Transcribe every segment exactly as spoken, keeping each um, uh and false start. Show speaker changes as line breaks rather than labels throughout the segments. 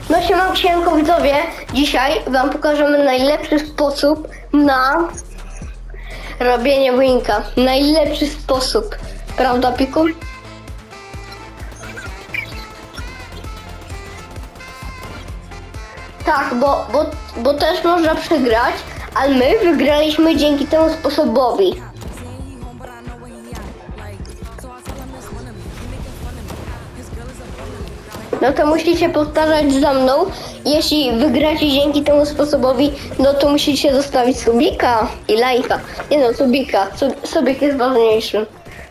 No siema, siemko widzowie, dzisiaj wam pokażemy najlepszy sposób na robienie winka. Najlepszy sposób, prawda Piku? Tak, bo, bo, bo też można przegrać, ale my wygraliśmy dzięki temu sposobowi. No to musicie powtarzać za mną. Jeśli wygracie dzięki temu sposobowi, no to musicie zostawić subika i lajka. Nie no, subika. Sub, subik jest ważniejszy.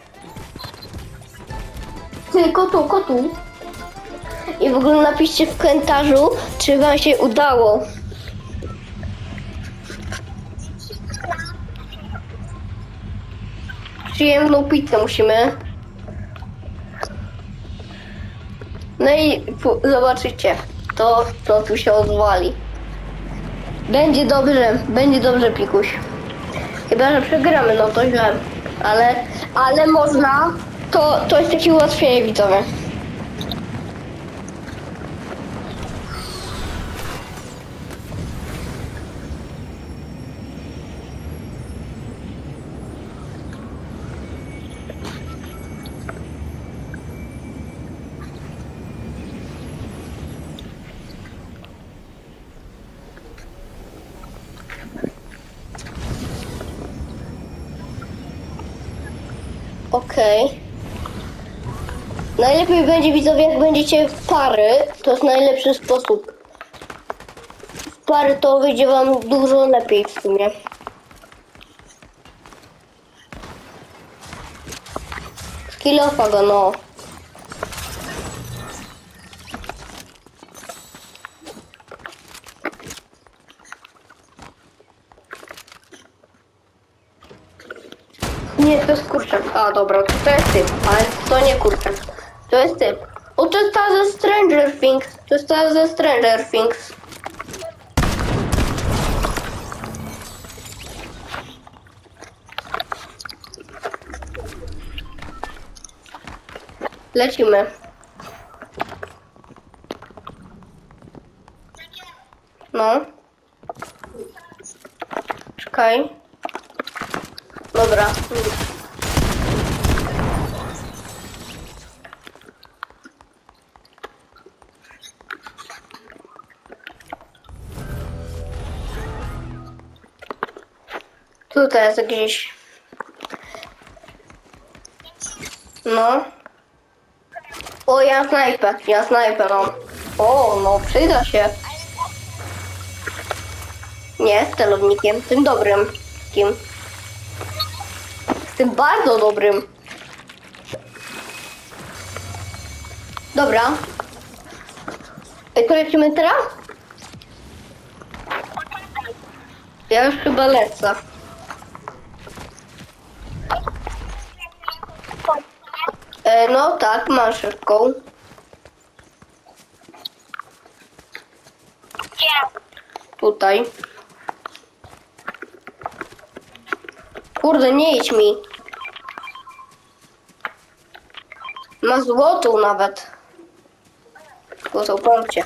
Ty, kotu, kotu. I w ogóle napiszcie w komentarzu, czy wam się udało. Przyjemną pizzę musimy. No i zobaczycie, to, to tu się odwali. Będzie dobrze, będzie dobrze, Pikuś. Chyba, że przegramy, no to źle. Ale, ale można, to, to jest takie ułatwienie, widzowie. Okej. Okay. Najlepiej będzie, widzowie, jak będziecie w pary. To jest najlepszy sposób. W pary to wyjdzie wam dużo lepiej w sumie. Skillofa go, no. Nie, to jest kurczak. A, dobra, to, to jest typ, ale to nie kurczak. To jest typ. O, to jest ta ze Stranger Things. To jest ta ze Stranger Things. Lecimy. No. Czekaj. Dobra. Tutaj jest gdzieś. No. O, ja snajpę, ja snajpę, no. O, no, przyda się. Nie, z celownikiem, tym dobrym. Kim? Z tym bardzo dobrym. Dobra. I to lecimy teraz? Ja już chyba lecę. E, no tak, mam szybką. Tutaj. Kurde, nie idź mi. Ma złotą nawet. Złotą pomcie.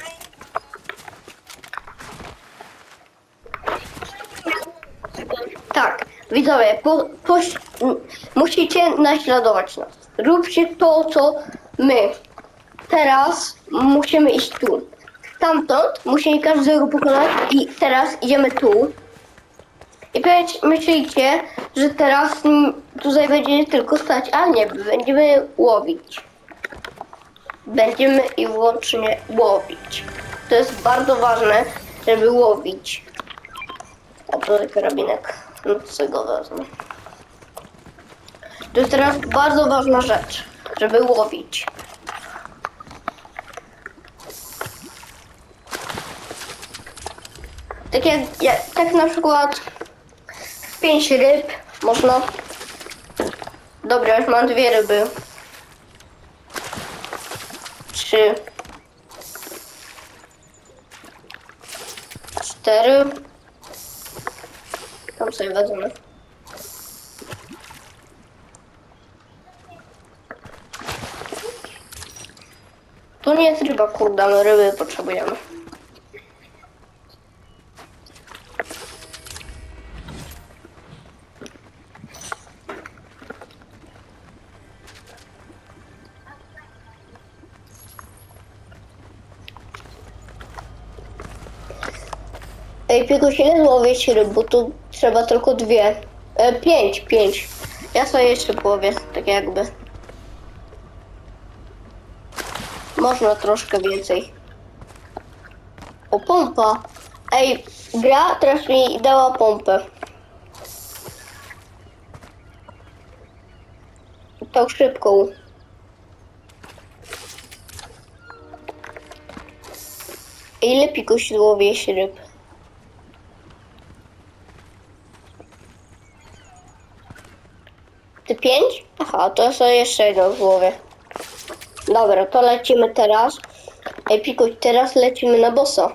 Tak, widzowie, po, po, musicie naśladować nas. Róbcie to, co my. Teraz musimy iść tu. Stamtąd musimy każdego pokonać i teraz idziemy tu. I myślicie, że teraz tutaj będzie tylko stać, ale nie, będziemy łowić. Będziemy i wyłącznie łowić. To jest bardzo ważne, żeby łowić. A to karabinek, no co go wezmę. To jest teraz bardzo ważna rzecz, żeby łowić. Tak jak, tak na przykład pięć ryb można. Dobra, już mam dwie ryby. Trzy. Cztery. Tam sobie wezmę. To nie jest ryba, kurde, my ryby potrzebujemy. Ej, Pikuś, ile złowić ryb, bo tu trzeba tylko dwie. E, pięć, pięć. Ja sobie jeszcze połowię, tak jakby. Można troszkę więcej. O, pompa. Ej, gra teraz mi dała pompę. Tak szybką. Ile Pikuś złowisz ryb? Ty pięć? Aha, to ja sobie jeszcze jedną złowię. Dobra, to lecimy teraz. Ej, Pikuś, teraz lecimy na bossa.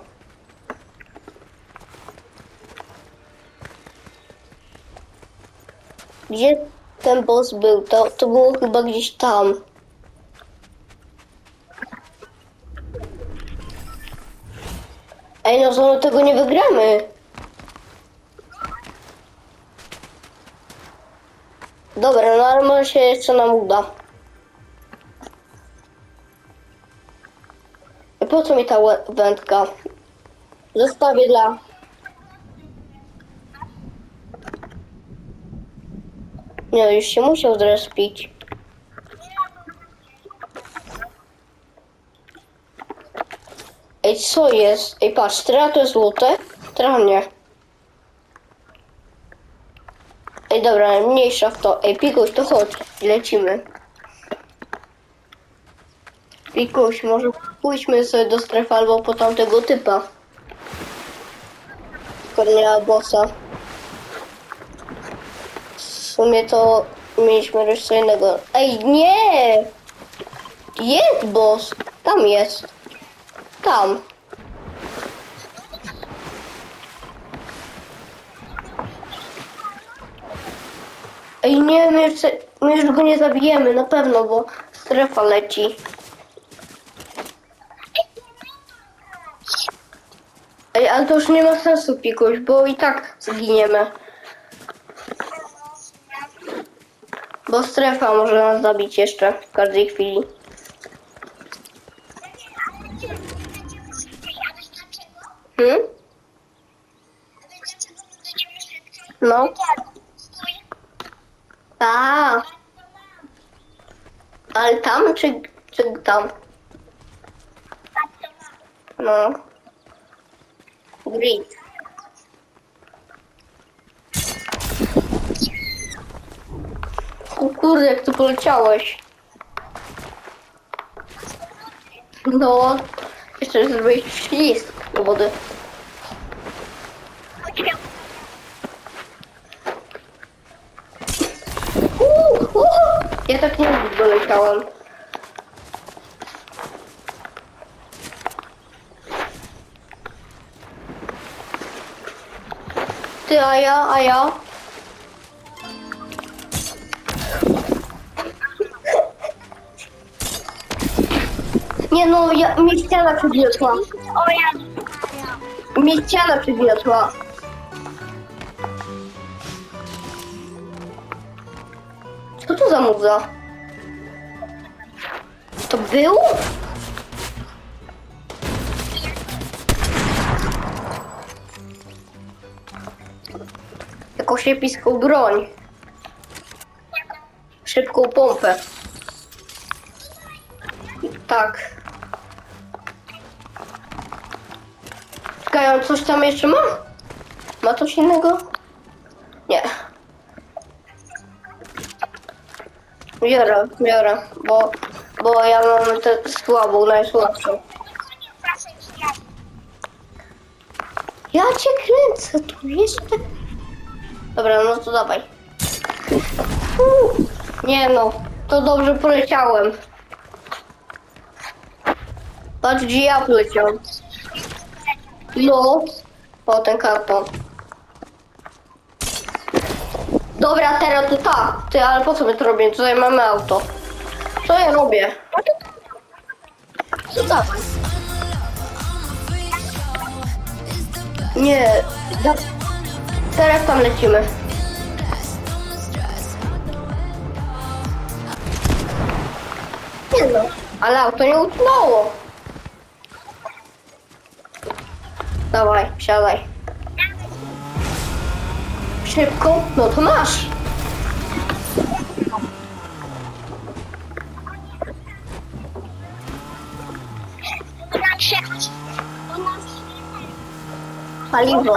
Gdzie ten boss był? To, to było chyba gdzieś tam. Ej, no to my tego nie wygramy. Dobra, no ale może się jeszcze nam uda. I po co mi ta łe- wędka? Zostawię dla... Nie, już się musiał zrespić. Ej, co jest? Ej, patrz, teraz to jest złote? Teraz nie. Ej, dobra, mniejsza w to. Ej, Pikuś, to chodź, lecimy. Pikuś, może pójdźmy sobie do strefy albo po tamtego typa. Kornela bossa. W sumie to mieliśmy już co innego. Ej, nie! Jest boss! Tam jest. Tam. Ej, nie, my już, my już go nie zabijemy, na pewno, bo strefa leci. Ej, ale to już nie ma sensu, Pikuś, bo i tak zginiemy. Bo strefa może nas zabić jeszcze w każdej chwili. Hmm? No. A. Ale tam czy, czy tam? No. Grid. O kurde, jak tu poleciałeś. No. Jeszcze zrobiłeś ślizg do wody. Uh, uh, ja tak nie doleciałem. Ty, a ja, a ja? Nie no, ja, mnie ściana przygniotła.
O ja.
Mnie ściana przygniotła. Co to za muza? To był? Jakąś epicką broń. Szybką pompę. Tak. Czekaj, on coś tam jeszcze ma? Ma coś innego? Nie. Biorę, biorę, bo, bo ja mam tę słabą, najsłabszą. Ja cię kręcę, tu jeszcze. Dobra, no to dawaj. Uu, nie no, to dobrze poleciałem. Patrz, gdzie ja poleciałem. No, o ten karton. Dobra, teraz to tak. Ty, ale po co my to robimy? Tutaj mamy auto. Co ja robię? Co dawaj? Nie, da... teraz tam lecimy. Nie no, ale auto nie utknęło. Dawaj, wsiadaj. szybko? No to masz. Paliwo.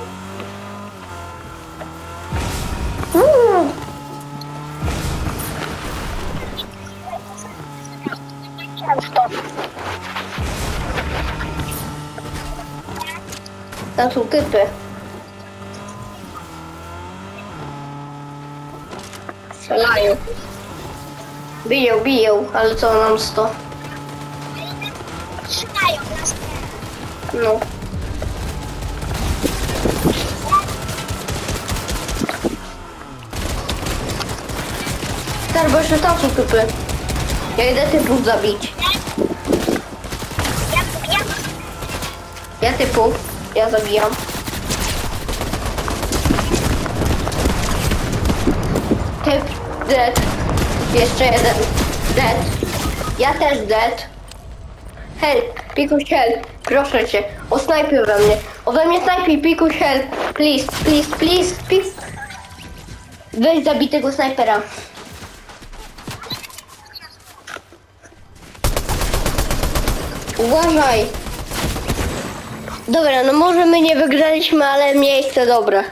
Uuu. Tam są typy. Strzelają. Biją, biją, ale co nam sto?
Szykają nas.
No. Tak, bo jeszcze tam są typy. Ja idę typów zabić.
Ja, ja,
Ja typów. Ja zabijam. Typ dead. Jeszcze jeden. Dead. Ja też dead. Help, pikuś help. Proszę cię. O snajpy we mnie. Ode mnie snajpi, pikuś help. Please, please, please, please. Weź zabij tego snajpera. Uważaj. Dobra, no może my nie wygraliśmy, ale miejsce dobre.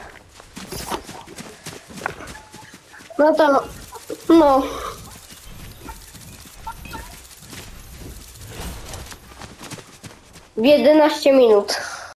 No to... No. W jedenaście minut.